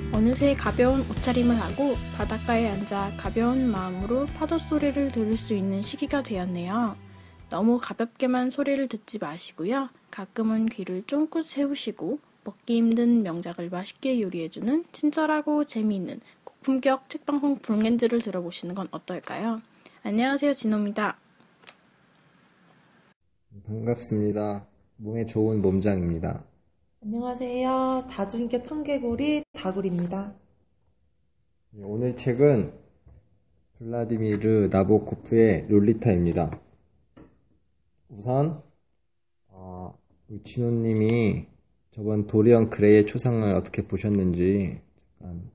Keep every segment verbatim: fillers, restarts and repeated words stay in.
어느새 가벼운 옷차림을 하고 바닷가에 앉아 가벼운 마음으로 파도 소리를 들을 수 있는 시기가 되었네요. 너무 가볍게만 소리를 듣지 마시고요. 가끔은 귀를 쫑긋 세우시고 먹기 힘든 명작을 맛있게 요리해주는 친절하고 재미있는 고품격 책방송 브롱엔즈를 들어보시는 건 어떨까요? 안녕하세요, 진호입니다. 반갑습니다. 몸에 좋은 몸장입니다. 안녕하세요. 다중인격 청개구리 다굴입니다. 오늘 책은 블라디미르 나보코프의 롤리타입니다. 우선 어, 진호님이 저번 도리언 그레이의 초상을 어떻게 보셨는지 잠깐.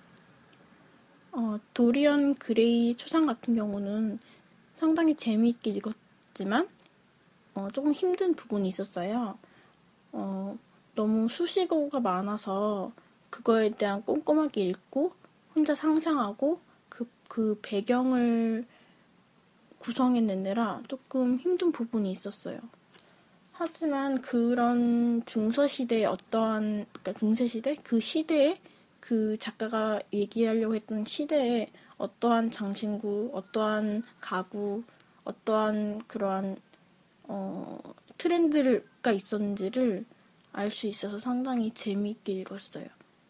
어, 도리언 그레이 초상 같은 경우는 상당히 재미있게 읽었지만 어, 조금 힘든 부분이 있었어요. 어, 너무 수식어가 많아서 그거에 대한 꼼꼼하게 읽고 혼자 상상하고 그, 그 배경을 구성해내느라 조금 힘든 부분이 있었어요. 하지만 그런 중서시대의 어떠한, 그러니까 중세시대? 그 시대에 그 작가가 얘기하려고 했던 시대에 어떠한 장신구, 어떠한 가구, 어떠한 그러한 어, 트렌드가 있었는지를 알 수 있어서 상당히 재미있게 읽었어요.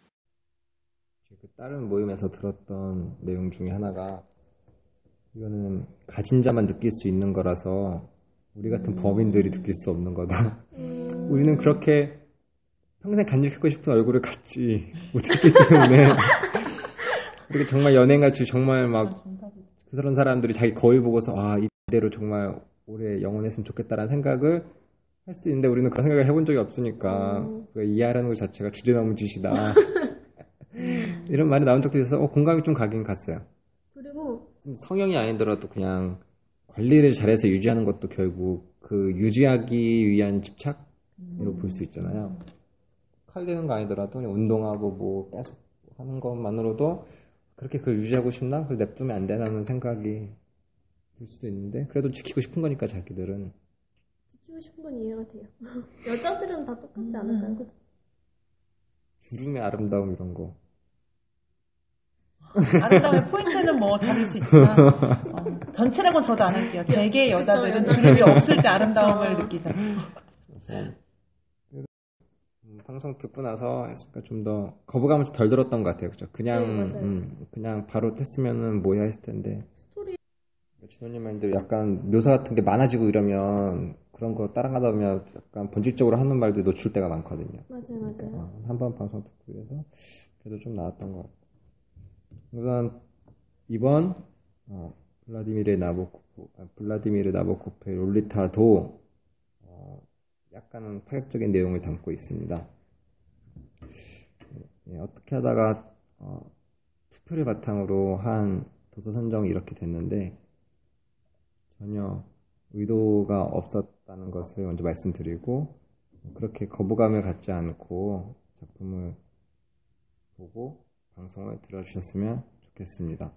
그 다른 모임에서 들었던 내용 중에 하나가 이거는 가진 자만 느낄 수 있는 거라서 우리 같은 음. 범인들이 느낄 수 없는 거다. 음. 우리는 그렇게 평생 간직하고 싶은 얼굴을 갖지 못했기 때문에 이렇게 정말 연예인같이 정말 막 그런 사람들이 자기 거울 보고서 아 이대로 정말 오래 영원했으면 좋겠다라는 생각을 할 수도 있는데 우리는 그런 생각을 해본 적이 없으니까 음. 이해하라는 것 자체가 주제넘은 짓이다. 음. 이런 말이 나온 적도 있어서 어, 공감이 좀 가긴 갔어요. 그리고 성형이 아니더라도 그냥 관리를 잘해서 유지하는 것도 결국 그 유지하기 위한 집착으로 음. 볼 수 있잖아요. 칼 되는 거 아니더라도 그냥 운동하고 뭐 계속 하는 것만으로도 그렇게 그걸 유지하고 싶나? 그걸 냅두면 안 되나는 생각이 들 수도 있는데 그래도 지키고 싶은 거니까 자기들은 지키고 싶은 건 이해가 돼요. 여자들은 다 똑같지 않을까요? 그죠? 주름의 아름다움 이런 거 아름다움의 포인트는 뭐 다를 수 있지만 어, 전체라고는 저도 안 할게요. 대개 여자들은 주름이 없을 때 아름다움을 느끼죠. 그래서 음, 방송 듣고 나서 좀 더 거부감은 좀 덜 들었던 것 같아요. 그죠? 그냥 네, 음, 그냥 바로 했으면은 뭐야 했을 텐데 스토리 진호님 말대로 약간 묘사 같은 게 많아지고 이러면 그런 거 따라가다 보면 약간 본질적으로 하는 말들이 노출 때가 많거든요. 맞아요, 맞아요. 그러니까 한번 방송 듣고 그래서 그래도 좀 나았던 것 같아요. 우선 이번 어, 블라디미르 나보코프, 아, 블라디미르 나보코프의 롤리타도 어, 약간은 파격적인 내용을 담고 있습니다. 예, 어떻게 하다가 어, 투표를 바탕으로 한 도서 선정이 이렇게 됐는데 전혀 의도가 없었다는 것을 먼저 말씀드리고 그렇게 거부감을 갖지 않고 작품을 보고 방송을 들어주셨으면 좋겠습니다.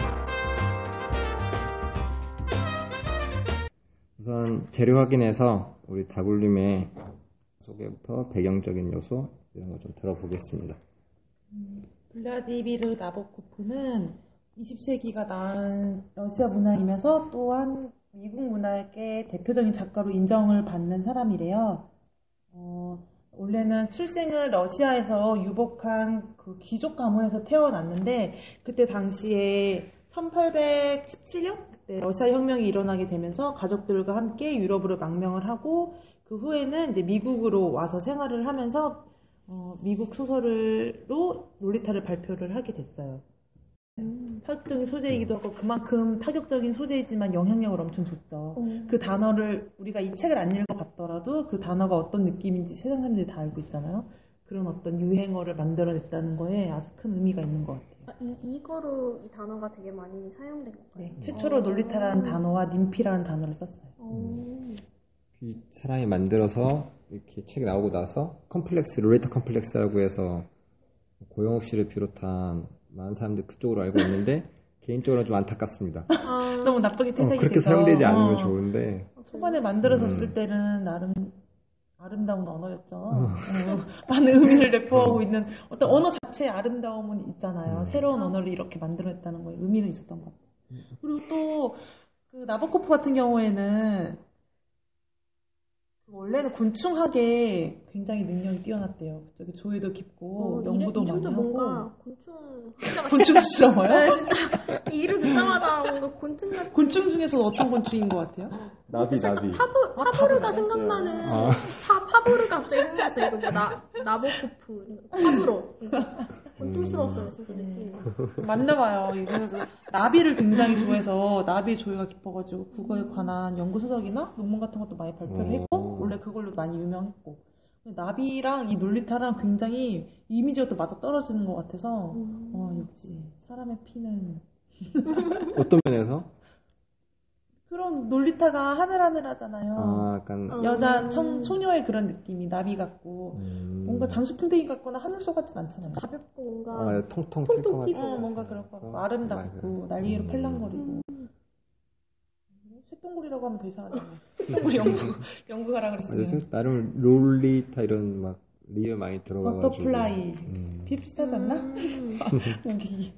우선 재료 확인해서 우리 다굴님의 소개부터 배경적인 요소 이런 거 좀 들어보겠습니다. 음, 블라디미르 나보코프는 이십 세기가 낳은 러시아 문화이면서 또한 미국 문화의 대표적인 작가로 인정을 받는 사람이래요. 어, 원래는 출생을 러시아에서 유복한 그 귀족 가문에서 태어났는데 그때 당시에 천팔백십칠 년 그때 러시아 혁명이 일어나게 되면서 가족들과 함께 유럽으로 망명을 하고 그 후에는 이제 미국으로 와서 생활을 하면서 어, 미국 소설로 롤리타를 발표를 하게 됐어요. 음. 파격적인 소재이기도 하고 그만큼 파격적인 소재이지만 영향력을 엄청 줬죠. 음. 그 단어를 우리가 이 책을 안 읽어봤더라도 그 단어가 어떤 느낌인지 세상 사람들이 다 알고 있잖아요. 그런 어떤 유행어를 만들어냈다는 거에 아주 큰 의미가 있는 것 같아요. 아, 이, 이거로 이 단어가 되게 많이 사용된 것 같아요. 네, 최초로 롤리타라는 단어와 님피라는 단어를 썼어요. 음. 이 사람이 만들어서 이렇게 책이 나오고 나서 컴플렉스, 롤리타 컴플렉스라고 해서 고영욱 씨를 비롯한 많은 사람들이 그쪽으로 알고 있는데 개인적으로 좀 안타깝습니다. 아, 너무 나쁘게 퇴색이 어, 그렇게 돼서 사용되지 않으면 어. 좋은데 초반에 만들어졌을 음. 때는 나름 아름다운 언어였죠. 어, 많은 의미를 내포하고 있는 어떤 언어 자체의 아름다움은 있잖아요. 새로운 언어를 이렇게 만들어냈다는 거에 의미는 있었던 것 같아요. 그리고 또 그 나보코프 같은 경우에는 원래는 곤충학에 굉장히 능력이 뛰어났대요. 저기 조예도 깊고 어, 연구도 이름, 많이 이름도 하고. 뭔가 곤충 진짜 곤충 실험어요? 네, 진짜 이 이름 듣자마자 뭔가 곤충 같은. 곤충 중에서 어떤 곤충인 것 같아요? 나비 나비. 파브 파브르가 생각나는 아. 파 파브르가 갑자기 생각났어. 이거 뭐 나 나보코프 파브로 곤충스러웠어요 진짜 느낌이. 맞나봐요. 그래서 나비를 굉장히 좋아해서 나비의 조예가 깊어가지고 그거에 관한 연구 서적이나 논문 같은 것도 많이 발표를 했고 원래 그걸로 많이 유명했고 나비랑 이 롤리타랑 굉장히 이미지가 또 맞아 떨어지는 것 같아서 음. 어 역시 사람의 피는 어떤 면에서? 그럼 롤리타가 하늘하늘하잖아요. 아, 약간 여자 청, 소녀의 그런 느낌이 나비 같고 음... 뭔가 장수풍뎅이 같거나 하늘소 같진 않잖아요. 가볍고 뭔가 아, 통통 튈 통통 것 튀고. 같아. 어, 뭔가 그럴 것 같고 어, 아름답고 맞아요. 날개로 음. 팔랑거리고 쇳덩구리라고 하면 더 이상하잖아요. 쇳덩구리 연구 연구가라 그랬으면 맞아, 나름 롤리타 이런 막 리얼 많이 들어가가지고. 버터플라이 음. 비슷비슷하지 않나? 음. 여기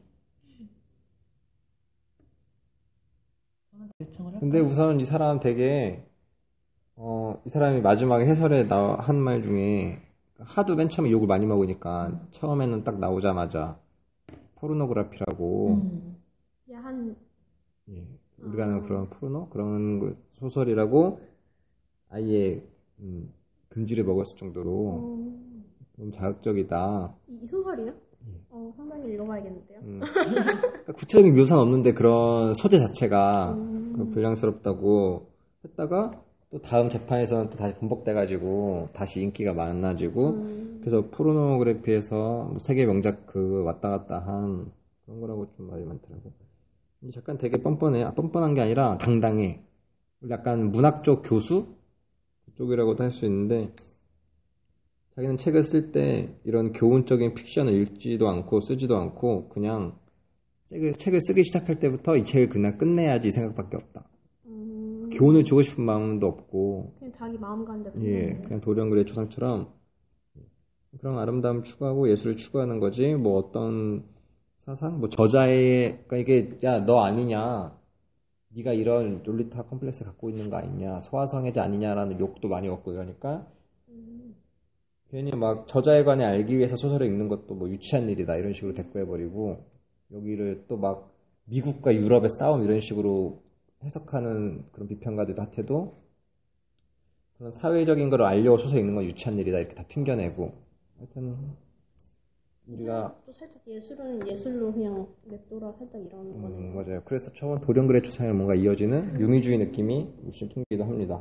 요청을 할까요? 근데 우선 이 사람 되게 어, 이 사람이 마지막에 해설에 한 말 중에 하도 맨 처음에 욕을 많이 먹으니까 처음에는 딱 나오자마자 포르노그래피라고 음. 야한 예, 우리가 아는 그런 포르노 그런 그 소설이라고 아예 음, 금지를 먹었을 정도로 어, 좀 자극적이다. 이, 이 소설이요? 어 상당히 읽어봐야겠는데요. 음. 구체적인 묘사는 없는데 그런 소재 자체가 음. 그 불량스럽다고 했다가 또 다음 재판에서는 또 다시 번복돼가지고 다시 인기가 많아지고 음. 그래서 포르노그래피에서 뭐 세계 명작 그 왔다 갔다 한 그런 거라고 좀 말이 많더라고. 이 작가는 되게 뻔뻔해. 아, 뻔뻔한 게 아니라 당당해. 약간 문학 쪽 교수 쪽이라고도 할 수 있는데 자기는 책을 쓸 때 이런 교훈적인 픽션을 읽지도 않고 쓰지도 않고 그냥 책을, 책을 쓰기 시작할 때부터 이 책을 그냥 끝내야지 생각밖에 없다. 음. 교훈을 주고 싶은 마음도 없고 그냥 자기 마음 가는 대로. 예, 그냥 도령그의 초상처럼 그런 아름다움 추구하고 예술을 추구하는 거지 뭐 어떤 사상? 뭐 저자의 그러니까 이게 야 너 아니냐 네가 이런 롤리타 컴플렉스 갖고 있는 거 아니냐 소아성애자 아니냐라는 욕도 많이 얻고 이러니까 음. 괜히 막 저자에 관해 알기 위해서 소설을 읽는 것도 뭐 유치한 일이다 이런 식으로 대꾸해버리고 여기를 또 막 미국과 유럽의 싸움 이런 식으로 해석하는 그런 비평가들도 핫해도 그런 사회적인 걸 알려고 소설 읽는 건 유치한 일이다 이렇게 다 튕겨내고 하여튼 우리가 또 살짝 예술은 예술로 그냥 냅둬라 살짝 이런 음, 거네요. 맞아요. 그래서 처음 도령그의 추상에 뭔가 이어지는 유미주의 느낌이 물씬 풍기기도 합니다.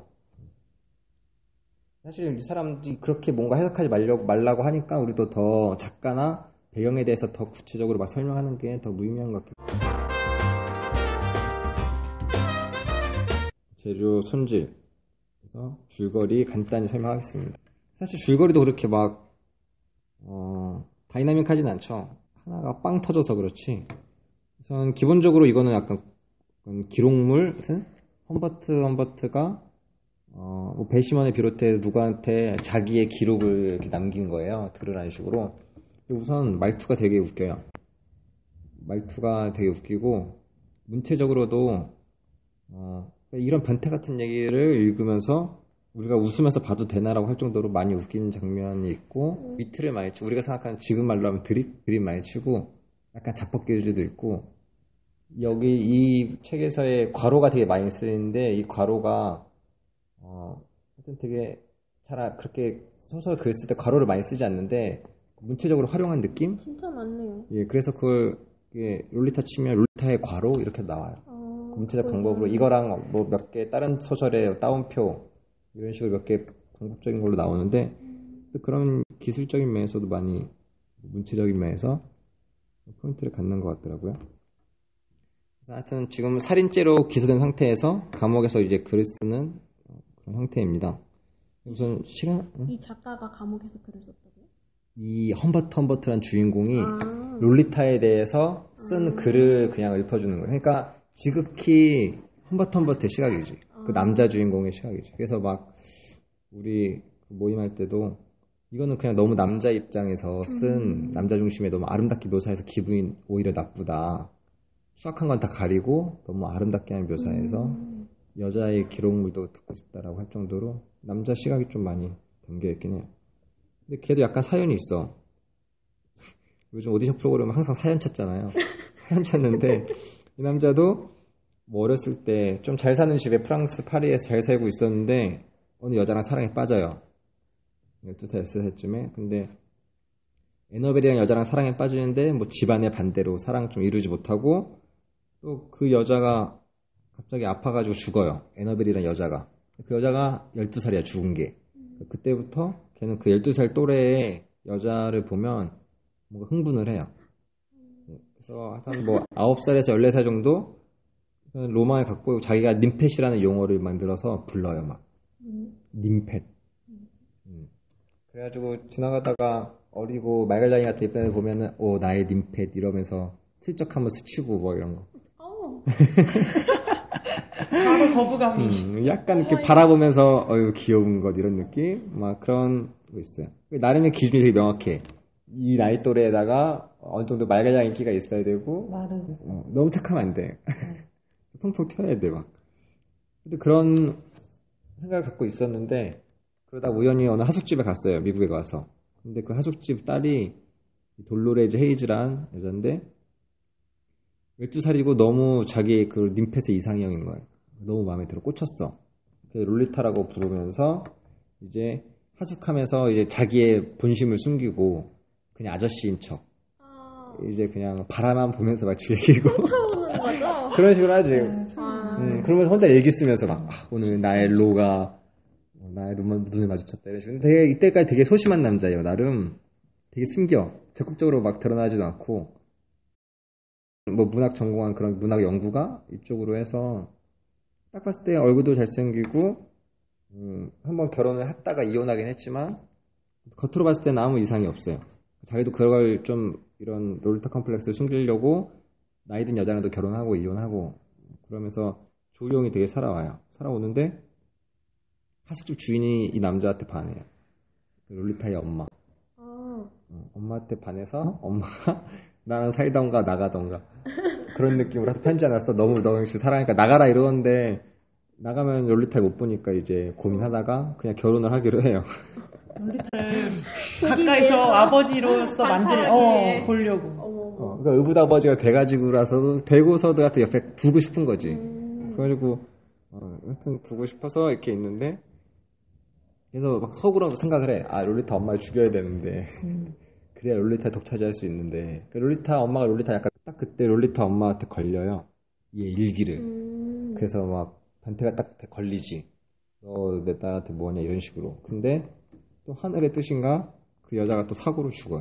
사실 이 사람들이 그렇게 뭔가 해석하지 말려고, 말라고 하니까 우리도 더 작가나 배경에 대해서 더 구체적으로 막 설명하는 게 더 무의미한 것 같아요. 재료 손질. 그래서 줄거리 간단히 설명하겠습니다. 사실 줄거리도 그렇게 막 어, 다이나믹하진 않죠. 하나가 빵 터져서 그렇지. 우선 기본적으로 이거는 약간 기록물 같은 험버트 험버트가 어, 뭐 배시먼을 비롯해 누구한테 자기의 기록을 이렇게 남긴 거예요. 들으라는 식으로. 우선 말투가 되게 웃겨요. 말투가 되게 웃기고 문체적으로도 어, 이런 변태 같은 얘기를 읽으면서 우리가 웃으면서 봐도 되나라고 할 정도로 많이 웃긴 장면이 있고 위트를 많이 치고 우리가 생각하는 지금 말로 하면 드립? 드립 많이 치고 약간 자뻑기주도 있고 여기 이 책에서의 괄호가 되게 많이 쓰이는데 이 괄호가 어, 하여튼 되게 잘 그렇게 소설 글 쓸 때 괄호를 많이 쓰지 않는데 문체적으로 활용한 느낌? 진짜 많네요. 예, 그래서 그걸 예, 롤리타 치면 롤리타의 괄호 이렇게 나와요. 어, 문체적 그렇구나. 방법으로 이거랑 뭐 몇 개 다른 소설의 따옴표 이런 식으로 몇 개 방법적인 걸로 나오는데 그런 기술적인 면에서도 많이 문체적인 면에서 포인트를 갖는 것 같더라고요. 그래서 하여튼 지금 살인죄로 기소된 상태에서 감옥에서 이제 글을 쓰는 그런 형태입니다. 우선 시간 응? 이 작가가 감옥에서 글을 썼다고요? 이 험버트 험버트란 주인공이 아. 롤리타에 대해서 쓴 음. 글을 그냥 읊어주는 거예요. 그러니까 지극히 험버트 험버트의 시각이지. 그 아. 남자 주인공의 시각이지. 그래서 막 우리 모임할 때도 이거는 그냥 너무 남자 입장에서 쓴 음. 남자 중심에 너무 아름답게 묘사해서 기분이 오히려 나쁘다. 수학한 건 다 가리고 너무 아름답게 하는 묘사해서 음. 여자의 기록물도 듣고 싶다라고 할 정도로 남자 시각이 좀 많이 담겨있긴 해요. 근데 걔도 약간 사연이 있어. 요즘 오디션 프로그램은 항상 사연 찾잖아요. 사연 찾는데 이 남자도 뭐 어렸을 때 좀 잘 사는 집에 프랑스 파리에서 잘 살고 있었는데 어느 여자랑 사랑에 빠져요. 열두 살, 열세 살쯤에. 근데 에너벨이라는 여자랑 사랑에 빠지는데 뭐 집안의 반대로 사랑 좀 이루지 못하고 또 그 여자가 갑자기 아파가지고 죽어요. 에너벨이라는 여자가. 그 여자가 열두 살이야, 죽은 게. 그때부터 걔는 그 열두 살 또래의 여자를 보면 뭔가 흥분을 해요. 그래서 한 뭐 아홉 살에서 열네 살 정도 로망을 갖고 자기가 님펫이라는 용어를 만들어서 불러요, 막. 님펫. 음. 그래가지고 지나가다가 어리고 말갈량이 같은 이쁜 애 보면은 오 나의 님펫 이러면서 슬쩍 한번 스치고 뭐 이런 거. 어. 바로 거부감이. 음, 약간 이렇게 바라보면서 어유 귀여운 것 이런 느낌 막 그런 거 있어요. 나름의 기준이 되게 명확해. 이 나이 또래에다가 어느 정도 말갈량 인기가 있어야 되고 말은. 어, 너무 착하면 안 돼. 통통 튀어야 돼 막. 근데 그런 생각을 갖고 있었는데 그러다 우연히 어느 하숙집에 갔어요. 미국에 가서. 근데 그 하숙집 딸이 돌로레즈 헤이즈란 여잔데 열두 살이고 너무 자기 그 님펫의 이상형인 거예요. 너무 마음에 들어 꽂혔어. 그래서 롤리타라고 부르면서 이제 하숙하면서 이제 자기의 본심을 숨기고 그냥 아저씨인 척 아. 이제 그냥 바라만 보면서 막 즐기고 쫓아오는 거죠? 그런 식으로 하지. 아. 음, 그러면서 혼자 일기 쓰면서 막 아, 오늘 나의 로가 어, 나의 눈, 눈을 마주쳤다 이런 식으로. 근데 되게 이때까지 되게 소심한 남자예요. 나름 되게 숨겨. 적극적으로 막 드러나지도 않고 뭐 문학 전공한 그런 문학 연구가 이쪽으로 해서 딱 봤을 때 얼굴도 잘생기고 음, 한번 결혼을 했다가 이혼하긴 했지만 겉으로 봤을 때는 아무 이상이 없어요. 자기도 그걸 좀 이런 롤리타 컴플렉스를 숨기려고 나이 든 여자랑도 결혼하고 이혼하고 그러면서 조용히 되게 살아와요. 살아오는데 하숙집 주인이 이 남자한테 반해요. 롤리타의 엄마. 아. 어, 엄마한테 반해서 엄마가 나랑 살던가 나가던가 그런 느낌으로 편지 하나 써. 너무 너무 사랑하니까 나가라 이러는데 나가면 롤리타 못 보니까 이제 고민하다가 그냥 결혼을 하기로 해요. 롤리타를 보기 가까이서 위해서 아버지로서 만질 관찰하기 위해. 어 보려고. 어머. 어, 그러니까 의붓 아버지가 돼가지고라서도 되고서도 하여튼 옆에 두고 싶은 거지. 음. 그래가지고 어, 하여튼 두고 싶어서 이렇게 있는데 그래서 막 속으로 생각을 해. 아 롤리타 엄마를 죽여야 되는데 음. 그래야 롤리타 독차지할 수 있는데 그 롤리타 엄마가 롤리타 약간 딱 그때 롤리타 엄마한테 걸려요. 얘 일기를. 음. 그래서 막 변태가 딱 걸리지. 너 내 딸한테 뭐냐 이런 식으로. 근데 또 하늘의 뜻인가 그 여자가 또 사고로 죽어요.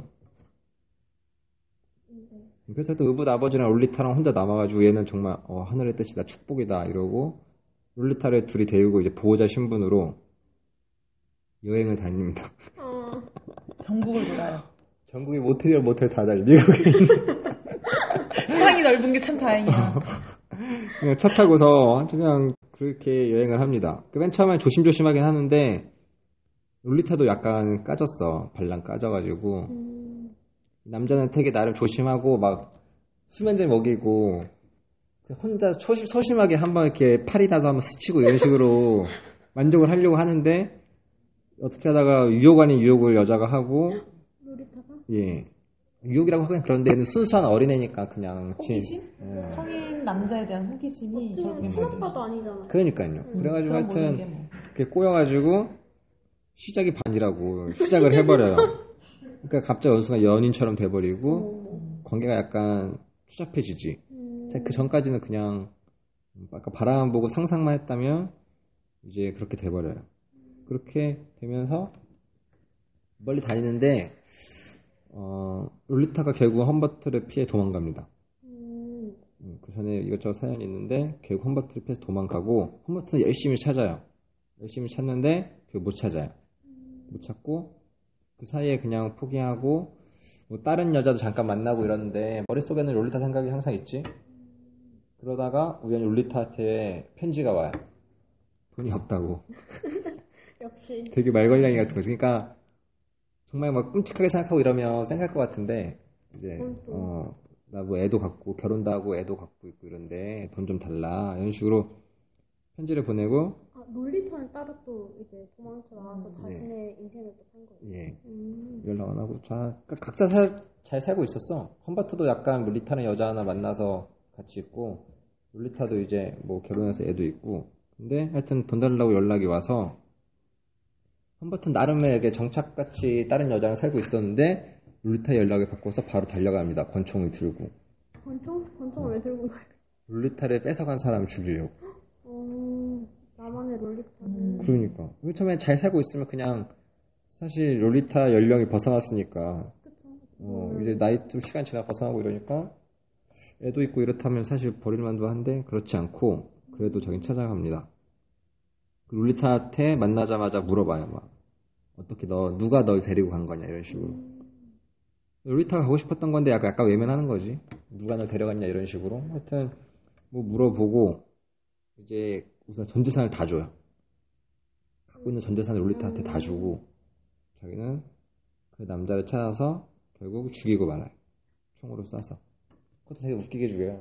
그래서 또 의붓 아버지랑 롤리타랑 혼자 남아가지고 얘는 정말 어, 하늘의 뜻이다 축복이다 이러고 롤리타를 둘이 데리고 이제 보호자 신분으로 여행을 다닙니다. 어. 전국을 돌아요. 전국의 모텔이랑 모텔 다 다니. 미국에 있는 세상이 넓은 게 참 다행이야. 그냥 차 타고서 그냥 그렇게 여행을 합니다. 맨 처음엔 조심조심하긴 하는데 롤리타도 약간 까졌어. 발랑 까져가지고 음. 남자는 되게 나름 조심하고 막 수면제 먹이고 혼자 소심, 소심하게 한번 이렇게 팔이 나서 한번 스치고 이런 식으로 만족을 하려고 하는데 어떻게 하다가 유혹 아닌 유혹을 여자가 하고 롤리타가? 예 유혹이라고 하긴 그런데 얘는 순수한 어린애니까 그냥 진- 호기심? 예. 성인 남자에 대한 호기심이 어찌 저렇게 친오빠도 아니잖아. 그러니까요. 음, 그래가지고 그런 모든 하여튼 게 뭐. 그게 꼬여가지고 시작이 반이라고 시작을 해버려요. 그러니까 갑자기 어느 순간 연인처럼 돼버리고 어. 관계가 약간 추잡해지지. 음. 그 전까지는 그냥 아까 바라만 보고 상상만 했다면 이제 그렇게 돼버려요. 그렇게 되면서 멀리 다니는데 어, 롤리타가 결국 험버트를 피해 도망갑니다. 음. 음, 그 전에 이것저것 사연이 있는데 결국 험버트를 피해서 도망가고 험버트는 열심히 찾아요. 열심히 찾는데 결국 못 찾아요. 못 찾고 그 사이에 그냥 포기하고 뭐 다른 여자도 잠깐 만나고 이러는데 머릿속에는 롤리타 생각이 항상 있지. 그러다가 우연히 롤리타한테 편지가 와요. 돈이 없다고. 역시. 되게 말괄량이 같은 거지. 그러니까 정말 막 끔찍하게 생각하고 이러면 생각할 것 같은데 이제 음, 또. 어, 나 뭐 애도 갖고 결혼도 하고 애도 갖고 있고 이런데 돈 좀 달라 이런 식으로 편지를 보내고 아, 롤리터는 따로 또 이제 도망쳐 나와서 음. 자신의 인생을 또 산 거예요. 예 음. 연락 안 하고 자 그러니까 각자 살, 잘 살고 있었어. 험버트도 약간 롤리타는 여자 하나 만나서 같이 있고 롤리타도 이제 뭐 결혼해서 애도 있고 근데 하여튼 돈 달라고 연락이 와서 험버트는 나름의 이렇게 정착같이 다른 여자랑 살고 있었는데 롤리타 연락을 받고서 바로 달려갑니다. 권총을 들고 권총? 권총을 왜 들고 가요? 롤리타를 뺏어간 사람을 죽이려고. 어, 나만의 롤리타는. 음. 그러니까 처음에 잘 살고 있으면 그냥 사실 롤리타 연령이 벗어났으니까 그쵸. 어, 음. 이제 나이 좀 시간 지나 벗어나고 이러니까 애도 있고 이렇다면 사실 버릴 만도 한데 그렇지 않고 그래도 자기는 찾아갑니다. 그 롤리타한테 만나자마자 물어봐요. 막 어떻게 너 누가 널 데리고 간 거냐 이런 식으로. 롤리타가 가고 싶었던 건데 약간 약간 외면하는 거지. 누가 널 데려갔냐 이런 식으로. 하여튼 뭐 물어보고 이제 우선 전 재산을 다 줘요. 갖고 있는 전 재산을 롤리타한테 다 주고 자기는 그 남자를 찾아서 결국 죽이고 말아요. 총으로 쏴서. 그것도 되게 웃기게 죽여요.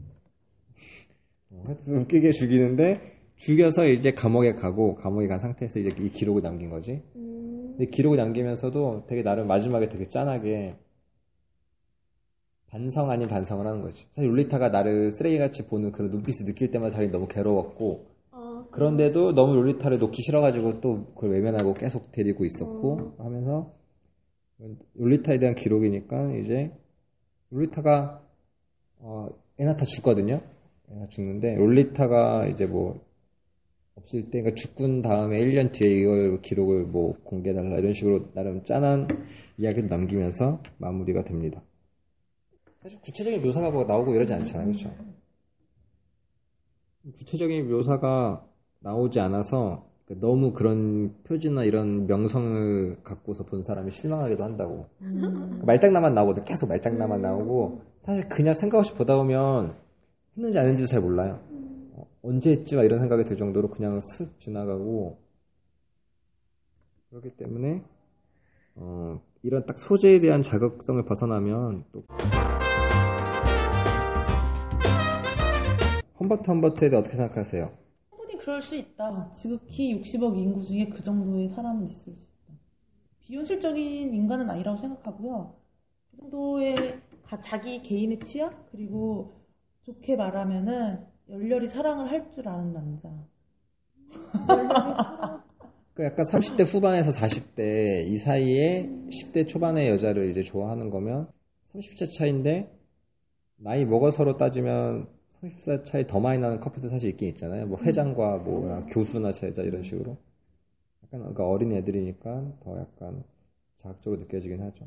어, 하여튼 웃기게 죽이는데 죽여서 이제 감옥에 가고 감옥에 간 상태에서 이제 이 기록을 남긴 거지. 음. 근데 기록을 남기면서도 되게 나름 마지막에 되게 짠하게 반성 아닌 반성을 하는 거지. 사실 롤리타가 나를 쓰레기같이 보는 그런 눈빛을 느낄 때마다 자기 너무 괴로웠고 아, 그런데도 너무 롤리타를 놓기 싫어가지고 또 그걸 외면하고 계속 데리고 있었고 어. 하면서 롤리타에 대한 기록이니까 이제 롤리타가 어, 에나타 죽거든요. 에나타 죽는데 롤리타가 이제 뭐 없을 때 그러니까 죽군 다음에 일 년 뒤에 이걸 기록을 뭐 공개해달라 이런 식으로 나름 짠한 이야기를 남기면서 마무리가 됩니다. 사실 구체적인 묘사가 뭐 나오고 이러지 않잖아요. 그렇죠? 구체적인 묘사가 나오지 않아서 너무 그런 표지나 이런 명성을 갖고서 본 사람이 실망하기도 한다고. 음. 말장난만 나오거든. 계속 말장난만 나오고 사실 그냥 생각 없이 보다 보면 했는지 안 했는지도 잘 몰라요. 어, 언제 했지? 막 이런 생각이 들 정도로 그냥 슥 지나가고 그렇기 때문에 어, 이런 딱 소재에 대한 자극성을 벗어나면 또 험버트 험버트에 대해 어떻게 생각하세요? 충분히 그럴 수 있다. 지극히 육십억 인구 중에 그 정도의 사람은 있을 수 있다. 비현실적인 인간은 아니라고 생각하고요. 그 정도의 가- 자기 개인의 취향 그리고 좋게 말하면은 열렬히 사랑을 할 줄 아는 남자. 그 약간 삼십 대 후반에서 사십 대 이 사이에 십 대 초반의 여자를 이제 좋아하는 거면 삼십 세 차인데 나이 먹어서로 따지면 삼십 세 차이 더 많이 나는 커플도 사실 있긴 있잖아요. 뭐 회장과 뭐 교수나 제자 이런 식으로. 약간 그러니까 어린 애들이니까 더 약간 자극적으로 느껴지긴 하죠.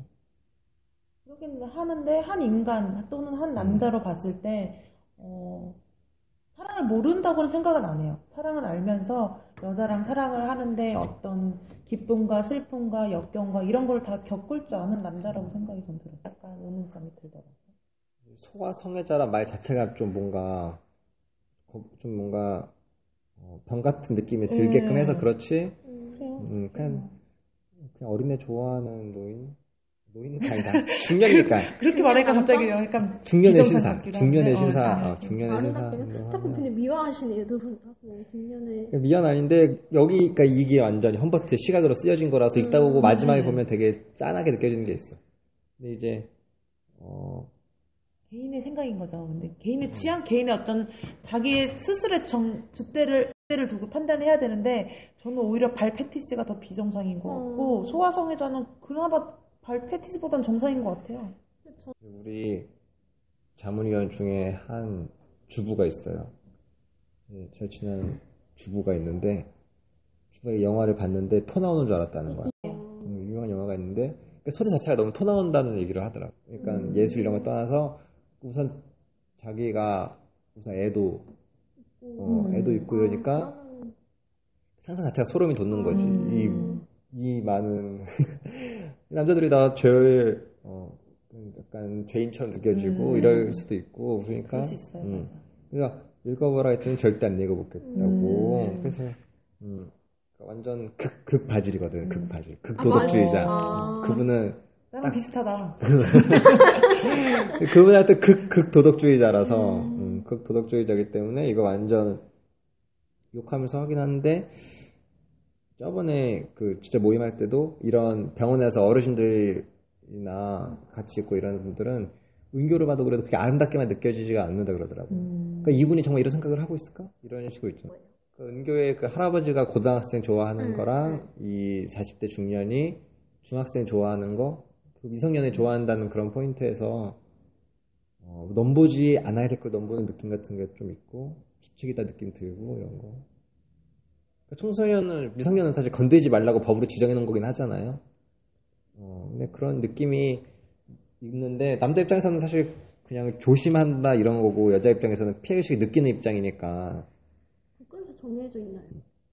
그러긴 하는데 한 인간 또는 한 남자로 봤을 때 어, 사랑을 모른다고는 생각은 안 해요. 사랑을 알면서 여자랑 사랑을 하는데 어떤 기쁨과 슬픔과 역경과 이런 걸 다 겪을 줄 아는 남자라고 생각이 좀 들어요. 약간 의문점이 들더라고요. 소아 성애자란 말 자체가 좀 뭔가 거- 좀 뭔가 어, 병 같은 느낌이 들게끔 해서 그렇지. 그래요. 음, 그냥 그냥 어린애 좋아하는 노인 노인은 아니다. 중년이니까. 그렇게 말하니까 갑자기 약간 중년의 비정상 신사. 같기도 중년의 한데, 어, 신사. 아, 어, 중년의 신사. 아름답게는 자꾸 근데 미워하시네요, 두 분. 자꾸 중년에. 미안 아닌데 여기 그러니까 이게 완전히 험버트의 시각으로 쓰여진 거라서 읽다 보고 음, 마지막에 음. 보면 되게 짠하게 느껴지는 게 있어. 근데 이제 어, 개인의 생각인 거죠. 근데 개인의 취향, 개인의 어떤 자기의 스스로의 정, 주대를, 주대를 두고 판단을 해야 되는데 저는 오히려 발 패티시가 더 비정상인 것 같고 음. 소아성애자는 그나마 발 패티시보단 정상인 것 같아요. 우리 자문위원 중에 한 주부가 있어요. 예, 제 친한 주부가 있는데 주부가 이 영화를 봤는데 토 나오는 줄 알았다는 거야. 음, 유명한 영화가 있는데 그러니까 소재 자체가 너무 토 나온다는 얘기를 하더라고. 그러니까 음. 예술 이런 걸 떠나서 우선 자기가 우선 애도 어, 음. 애도 있고 이러니까 그러면 상상 자체가 소름이 돋는 거지. 음. 이, 이 많은 남자들이 다 죄, 어, 약간 죄인처럼 느껴지고 음. 이럴 수도 있고 그러니까 그럴 수 있어요. 음. 맞아. 그러니까 읽어보라 했더니 절대 안 읽어보겠다고. 음. 그래서 음, 완전 극, 극 바질이거든. 음. 극 바질. 극 아, 도덕주의자. 아. 그분은 나랑 비슷하다. 그분한테 극, 극 도덕주의자라서 음. 음, 극 도덕주의자이기 때문에 이거 완전 욕하면서 하긴 하는데 저번에 그 진짜 모임할 때도 이런 병원에서 어르신들이나 같이 있고 이런 분들은 은교를 봐도 그래도 그게 아름답게만 느껴지지가 않는다 그러더라고요. 음. 그러니까 이분이 정말 이런 생각을 하고 있을까? 이런 식으로 있죠. 그 은교의 그 할아버지가 고등학생 좋아하는 음, 거랑 이 사십 대 중년이 중학생 좋아하는 거, 그 미성년을 좋아한다는 그런 포인트에서 어, 넘보지 않아야 될 걸 넘보는 느낌 같은 게 좀 있고 주책이다 느낌 들고 이런 거. 그러니까 청소년을 미성년은 사실 건드리지 말라고 법으로 지정해 놓은 거긴 하잖아요. 어, 근데 그런 느낌이 있는데 남자 입장에서는 사실 그냥 조심한다 이런 거고 여자 입장에서는 피해의식을 느끼는 입장이니까 국가에서 정해져 있나요?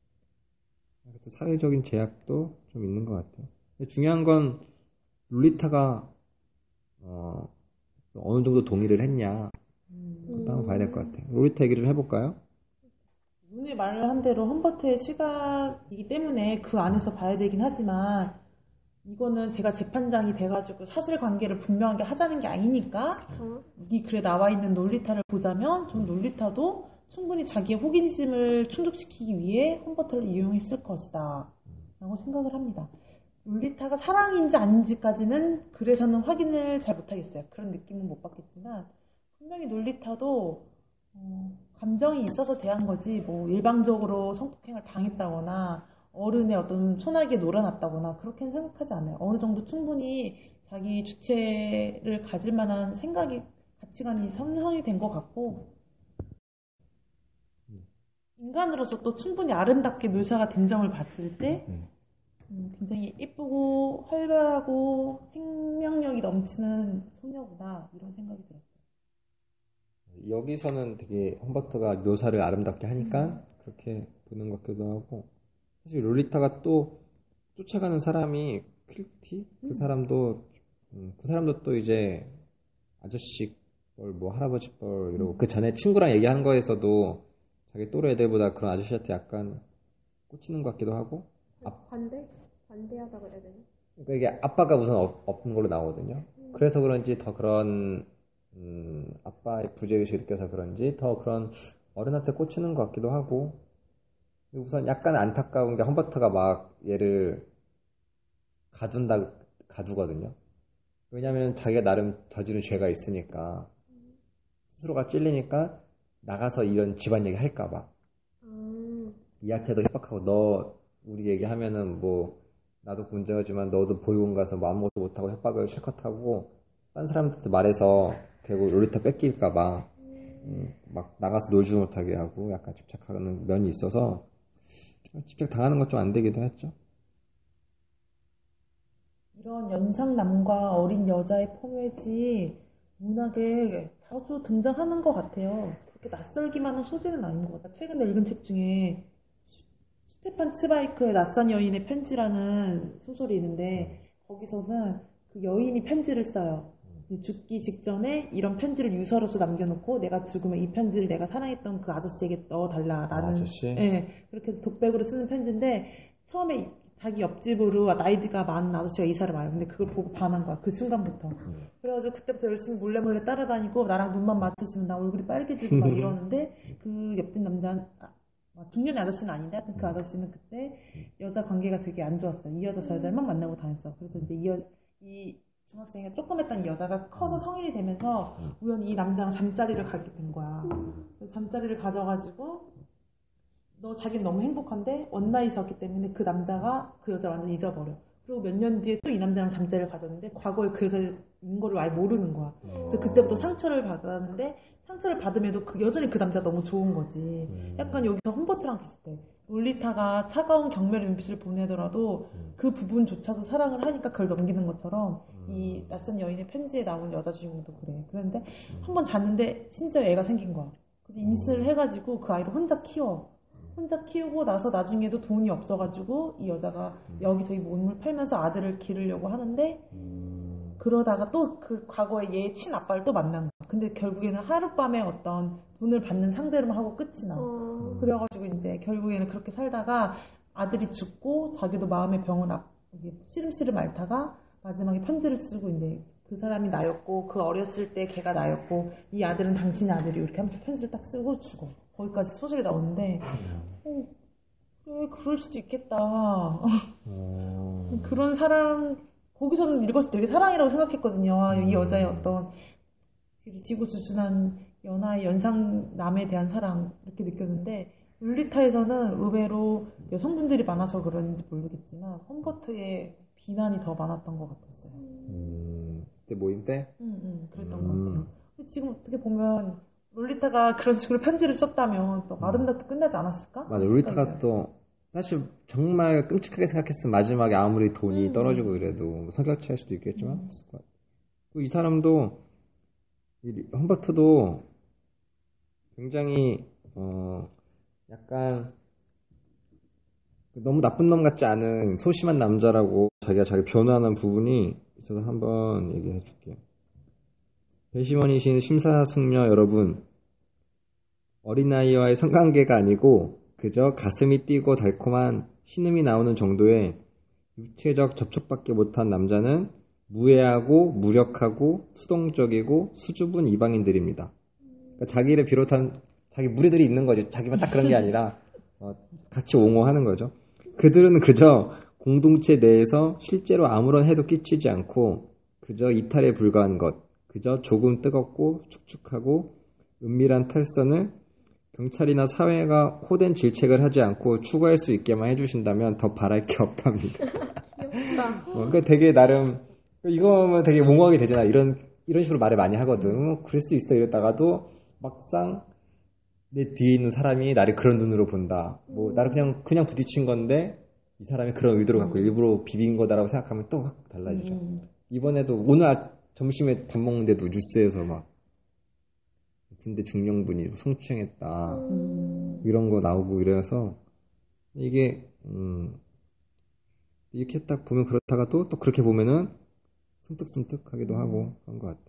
사회적인 제약도 좀 있는 것 같아요. 근데 중요한 건 룰리타가 어, 어느 정도 동의를 했냐 그것도 한번 봐야 될 것 같아요. 룰리타 얘기 좀 해볼까요? 눈이 말을 한 대로 험버트의 시각이기 때문에 그 안에서 봐야 되긴 하지만 이거는 제가 재판장이 돼가지고 사실관계를 분명하게 하자는 게 아니니까 어? 여기 글에 나와 있는 롤리타를 보자면 전 롤리타도 충분히 자기의 호기심을 충족시키기 위해 험버트를 이용했을 것이다 라고 생각을 합니다. 롤리타가 사랑인지 아닌지까지는 글에서는 확인을 잘 못하겠어요. 그런 느낌은 못 받겠지만 분명히 롤리타도 어, 감정이 있어서 대한 거지 뭐 일방적으로 성폭행을 당했다거나 어른의 어떤 소나기에 놀아났다거나 그렇게는 생각하지 않아요. 어느 정도 충분히 자기 주체를 가질 만한 생각이 가치관이 형성이 된 것 같고 인간으로서 또 충분히 아름답게 묘사가 된 점을 봤을 때 음, 굉장히 예쁘고 활발하고 생명력이 넘치는 소녀구나 이런 생각이 들었어요. 여기서는 되게 험버트가 묘사를 아름답게 하니까 음. 그렇게 보는 것 같기도 하고 사실 롤리타가 또 쫓아가는 사람이 퀼티? 그 음. 사람도 음, 그 사람도 또 이제 아저씨 뻘, 뭐 할아버지 뻘 이러고 음. 그 전에 친구랑 얘기하는 거에서도 자기 또래 애들보다 그런 아저씨한테 약간 꽂히는 것 같기도 하고 아, 반대? 반대하다 그래야 되나? 그러니까 이게 아빠가 우선 없, 없는 걸로 나오거든요. 음. 그래서 그런지 더 그런 음, 아빠의 부재의식을 느껴서 그런지 더 그런 어른한테 꽂히는 것 같기도 하고 우선 약간 안타까운 게 험버트가 막 얘를 가둔다 가두거든요. 왜냐하면 자기가 나름 저지른 죄가 있으니까 스스로가 찔리니까 나가서 이런 집안 얘기 할까봐 음. 이한테도 협박하고 너 우리 얘기하면은 뭐 나도 문제지만 너도 보육원 가서 뭐 아무것도 못하고 협박을 실컷 하고 딴 사람한테 말해서 결국 롤리타 뺏길까봐 음, 막 나가서 놀지도 못하게 하고 약간 집착하는 면이 있어서 집착 당하는 것 좀 안 되기도 했죠. 이런 연상남과 어린 여자의 포맷이 문학에 자주 등장하는 것 같아요. 그렇게 낯설기만 한 소재는 아닌 것 같아요. 최근에 읽은 책 중에 스테판 츠바이크의 낯선 여인의 편지라는 소설이 있는데 거기서는 그 여인이 편지를 써요. 죽기 직전에 이런 편지를 유서로서 남겨놓고 내가 죽으면 이 편지를 내가 사랑했던 그 아저씨에게 넣어달라라는 아, 아저씨? 예, 그렇게 해서 독백으로 쓰는 편지인데 처음에 자기 옆집으로 나이가 많은 아저씨가 이사를 와요. 근데 그걸 보고 반한 거야. 그 순간부터. 음. 그래가지고 그때부터 열심히 몰래 몰래 따라다니고 나랑 눈만 마주치면 나 얼굴이 빨개지고 막 이러는데 그 옆집 남자는 아, 중년의 아저씨는 아닌데 하여튼 그 아저씨는 그때 여자 관계가 되게 안 좋았어요. 이 여자 저 여자만 만나고 다녔어. 그래서 이제 이, 여, 이 중학생이 조그맸던 이 여자가 커서 성인이 되면서 우연히 이 남자랑 잠자리를 가게 된 거야. 그래서 잠자리를 가져가지고 너 자기는 너무 행복한데 원나잇이었기 때문에 그 남자가 그 여자를 완전 잊어버려. 그리고 몇 년 뒤에 또 이 남자랑 잠자리를 가졌는데 과거에 그 여자인 거를 아예 모르는 거야. 그래서 그때부터 상처를 받았는데 상처를 받음에도 그 여전히 그 남자가 너무 좋은 거지. 약간 여기서 험버트랑 비슷해. 롤리타가 차가운 경멸의 눈빛을 보내더라도 그 부분조차도 사랑을 하니까 그걸 넘기는 것처럼 이 낯선 여인의 편지에 나온 여자 주인공도 그래. 그런데 한번 잤는데 진짜 애가 생긴 거야. 그래서 임신을 해가지고 그 아이를 혼자 키워. 혼자 키우고 나서 나중에도 돈이 없어가지고 이 여자가 여기서 이 몸을 팔면서 아들을 기르려고 하는데 그러다가 또 그 과거에 얘의 친아빠를 또 만난 거야. 근데 결국에는 하룻밤에 어떤 돈을 받는 상대로만 하고 끝이 나. 어. 그래가지고 이제 결국에는 그렇게 살다가 아들이 죽고 자기도 마음의 병을 아, 이게 시름시름 앓다가 마지막에 편지를 쓰고 이제 그 사람이 나였고 그 어렸을 때 걔가 나였고 이 아들은 당신의 아들이 이렇게 하면서 편지를 딱 쓰고 죽어. 거기까지 소설이 나오는데 어, 그래 그럴 수도 있겠다. 어... 그런 사랑 거기서는 읽었을 때 되게 사랑이라고 생각했거든요. 아, 이 여자의 어떤 지고지순한 연하의 연상남에 대한 사랑 이렇게 느꼈는데 룰리타에서는 의외로 여성분들이 많아서 그런지 모르겠지만 험버트의 비난이 더 많았던 것 같았어요. 음, 그때 모임 때? 응, 응, 그랬던 음. 것 같아요. 근데 지금 어떻게 보면 롤리타가 그런 식으로 편지를 썼다면 또 아름답게 끝나지 않았을까? 맞아, 롤리타가 또 사실 정말 끔찍하게 생각했으면 마지막에 아무리 돈이 음. 떨어지고 이래도 성격 차일 수도 있겠지만 음. 했을 것 같아. 이 사람도 이 험버트도 굉장히 어 약간 너무 나쁜 놈 같지 않은 소심한 남자라고 자기가 자기 변호하는 부분이 있어서 한번 얘기해 줄게요. 배심원이신 심사숙녀 여러분, 어린아이와의 성관계가 아니고 그저 가슴이 뛰고 달콤한 신음이 나오는 정도의 육체적 접촉밖에 못한 남자는 무해하고 무력하고 수동적이고 수줍은 이방인들입니다. 그러니까 자기를 비롯한 자기 무리들이 있는 거죠. 자기만 딱 그런 게 아니라 어, 같이 옹호하는 거죠. 그들은 그저 공동체 내에서 실제로 아무런 해도 끼치지 않고 그저 이탈에 불과한 것, 그저 조금 뜨겁고 축축하고 은밀한 탈선을 경찰이나 사회가 호된 질책을 하지 않고 추구할 수 있게만 해주신다면 더 바랄 게 없답니다. 귀엽다. 어, 그러니까 되게 나름 이거면 되게 옹호하게 되잖아. 이런 이런 식으로 말을 많이 하거든. 뭐 그럴 수도 있어 이랬다가도 막상 내 뒤에 있는 사람이 나를 그런 눈으로 본다. 뭐 나를 그냥 그냥 부딪힌 건데 이 사람이 그런 의도를 갖고 일부러 비빈 거다라고 생각하면 또 확 달라지죠. 음. 이번에도 오늘 아- 점심에 밥 먹는데도 뉴스에서 막 군대 중령분이 성추행했다 음. 이런 거 나오고 이래서 이게 음, 이렇게 딱 보면 그렇다가도 또 그렇게 보면은 섬뜩섬뜩하기도 하고 그런 것 같아.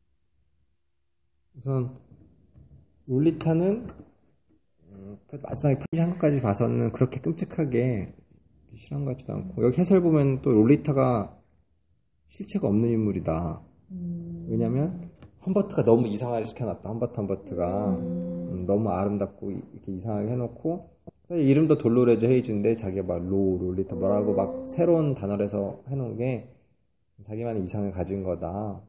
우선 롤리타는 음, 마지막에 편지한 것까지 봐서는 그렇게 끔찍하게 싫은 것 같지도 않고 여기 해설 보면 또 롤리타가 실체가 없는 인물이다. 음. 왜냐면 험버트가 너무 이상하게 시켜놨다. 험버트 험버트가 음. 음, 너무 아름답고 이렇게 이상하게 해놓고 사실 이름도 돌로레즈 헤이즈인데 자기가 막 로, 롤리타 뭐라고 막 새로운 단어를 해서 해놓은 게 자기만의 이상을 가진 거다.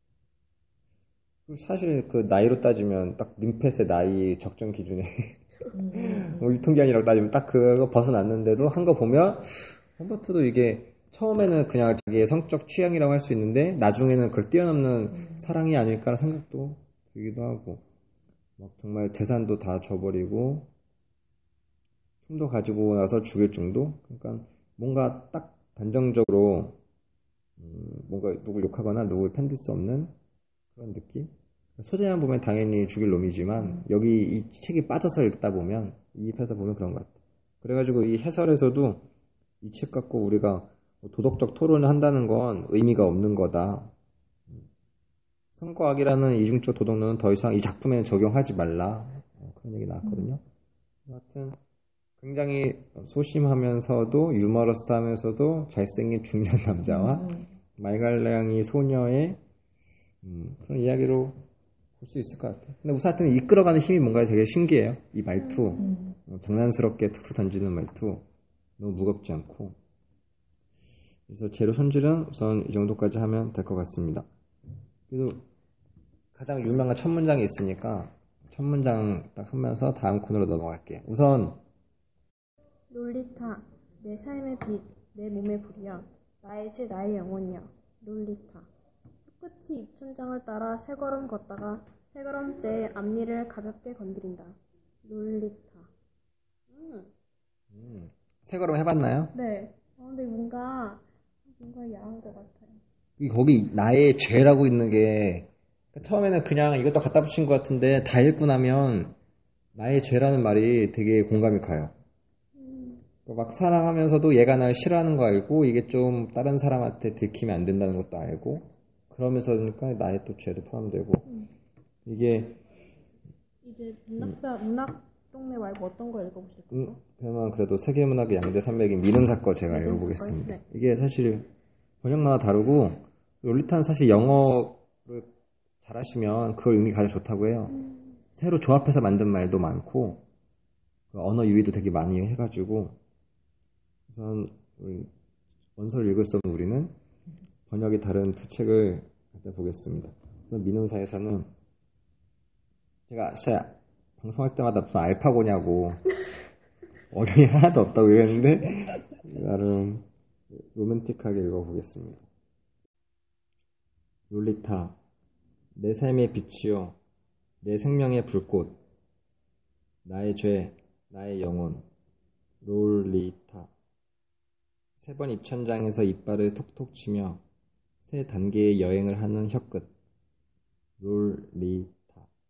사실 그 나이로 따지면 딱 림펫의 나이 적정 기준에 음. 뭐 유통기한이라고 따지면 딱 그거 벗어났는데도 한 거 보면 험버트도 이게 처음에는 그냥 자기의 성적 취향이라고 할 수 있는데 나중에는 그걸 뛰어넘는 음. 사랑이 아닐까라는 생각도 들기도 하고 막 정말 재산도 다 줘버리고 숨도 가지고 나서 죽일 정도. 그러니까 뭔가 딱 단정적으로 음, 뭔가 누굴 욕하거나 누굴 편들 수 없는 그런 느낌. 소재만 보면 당연히 죽일 놈이지만 여기 이 책이 빠져서 읽다 보면 이입해서 보면 그런 것 같아. 그래가지고 이 해설에서도 이 책 갖고 우리가 도덕적 토론을 한다는 건 의미가 없는 거다. 성과학이라는 이중적 도덕론은 더 이상 이 작품에는 적용하지 말라. 그런 얘기 나왔거든요. 하여튼 굉장히 소심하면서도 유머러스하면서도 잘생긴 중년 남자와 음. 말갈량이 소녀의 음, 그런 이야기로 볼 수 있을 것 같아요. 근데 우선 하여튼 이끌어가는 힘이 뭔가 되게 신기해요. 이 말투. 음. 어, 장난스럽게 툭툭 던지는 말투. 너무 무겁지 않고. 그래서 재료 손질은 우선 이 정도까지 하면 될 것 같습니다. 그래도 가장 유명한 첫 문장이 있으니까 첫 문장 딱 하면서 다음 코너로 넘어갈게요. 우선 롤리타, 내 삶의 빛, 내 몸의 불이여. 나의 죄, 나의 영혼이여. 롤리타. 꿋꿋이 입천장을 따라 세 걸음 걷다가 세 걸음째의 앞니를 가볍게 건드린다. 롤리타. 음. 음, 세 걸음 해봤나요? 네. 어, 근데 뭔가 뭔가 야한 것 같아요. 이 거기 나의 죄라고 있는 게 처음에는 그냥 이것도 갖다 붙인 것 같은데 다 읽고 나면 나의 죄라는 말이 되게 공감이 가요. 음. 막 사랑하면서도 얘가 날 싫어하는 거 알고 이게 좀 다른 사람한테 들키면 안 된다는 것도 알고 그러면서 그러니까 나의 또 죄도 포함되고 음. 이게 이제 문학사 문학 동네 말고 어떤 거 읽어보실까요? 음, 그러면 그래도 세계문학의 양대 산맥인 민음사 거 제가 민음사 읽어보겠습니다. 거요? 네. 이게 사실 번역마다 다르고 롤리타는 사실 영어를 잘하시면 그걸 읽는 게 가장 좋다고 해요. 음. 새로 조합해서 만든 말도 많고 그 언어 유희도 되게 많이 해가지고 우선 우리 원서를 읽을 수 없는 우리는 번역이 다른 두 책을 갖다 보겠습니다. 우선 민음사에서는 제가 진짜 방송할 때마다 무슨 알파고냐고 어경이 하나도 없다고 이랬는데 나름 로맨틱하게 읽어보겠습니다. 롤리타, 내 삶의 빛이요, 내 생명의 불꽃, 나의 죄, 나의 영혼, 롤리타. 세 번 입천장에서 이빨을 톡톡 치며 세 단계의 여행을 하는 혀끝, 롤리타.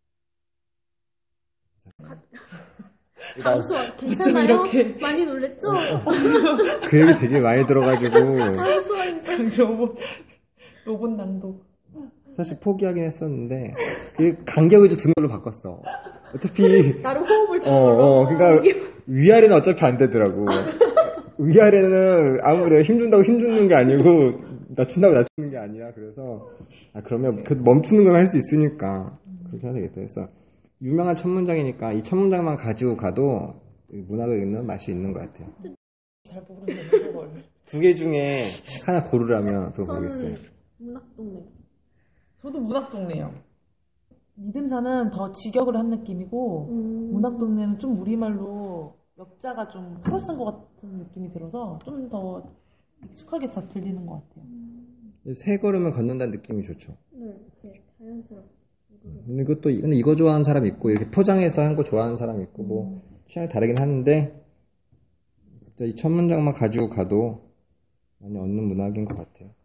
잠수원 어쩜 괜찮아요? 이렇게- 많이 놀랬죠? 그 얘기 되게 많이 들어가지고 잠수원인데 로봇, 로봇 낭독. 사실 포기하긴 했었는데 그 간격을 좀 두는 걸로 바꿨어. 어차피 나름 호흡을 어, 주는 어, 걸로. 그러니까 위아래는 어차피 안 되더라고. 위아래는 아무래도 힘준다고 힘주는 게 아니고 낮춘다고 낮추는 게 아니야. 그래서 아 그러면 그 멈추는 건 할 수 있으니까 그렇게 해야 되겠다 해서 유명한 첫 문장이니까 이 첫 문장만 가지고 가도 문학을 읽는 맛이 있는 것 같아요. 잘 모르겠네, 그걸. 두 개 중에 하나 고르라면 그거 보겠어요. 저는 문학동네. 저도 문학동네요. 믿음사는 더 직역을 한 느낌이고, 음. 문학동네는 좀 우리말로 역자가 좀 풀어 쓴 것 같은 느낌이 들어서 좀 더 익숙하게 다 들리는 것 같아요. 세 걸음을 걷는다는 느낌이 좋죠. 네, 이렇게 자연스럽게. 근데 이것도 근데 이거 좋아하는 사람 있고 이렇게 포장해서 한 거 좋아하는 사람 있고 뭐 취향이 다르긴 하는데 진짜 이 첫 문장만 가지고 가도 많이 얻는 문학인 것 같아요.